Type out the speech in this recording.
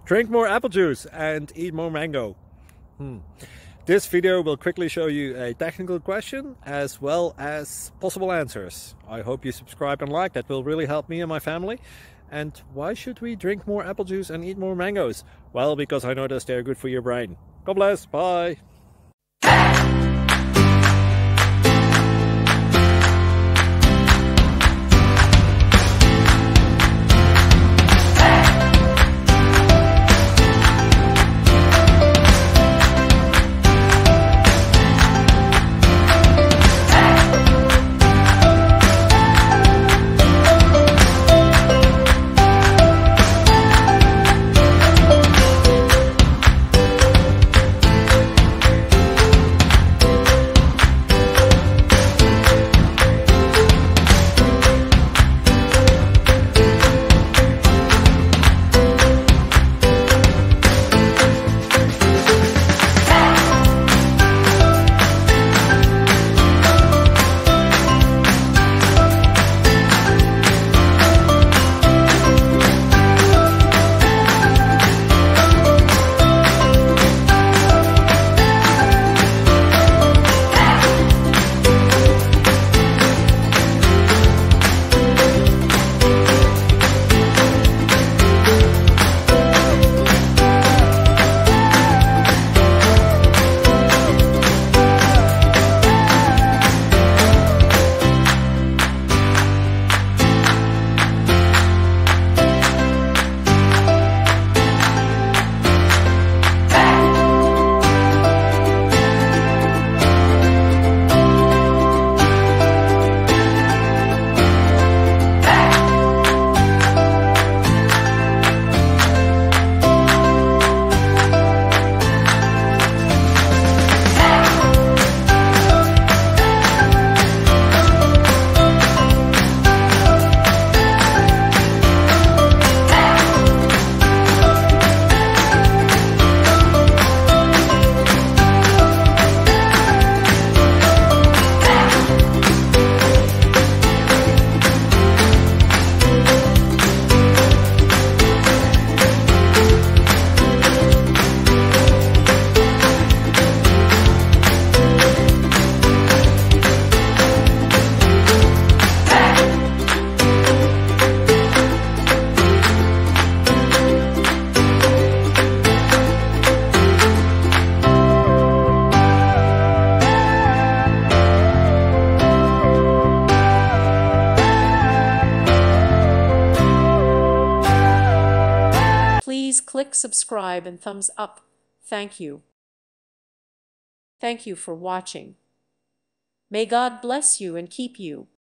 Drink more apple juice and eat more mango. This video will quickly show you a technical question as well as possible answers. I hope you subscribe and like, that will really help me and my family. And why should we drink more apple juice and eat more mangoes? Well, because I noticed they're good for your brain. God bless, bye! Please click subscribe and thumbs up. Thank you. Thank you for watching. May God bless you and keep you.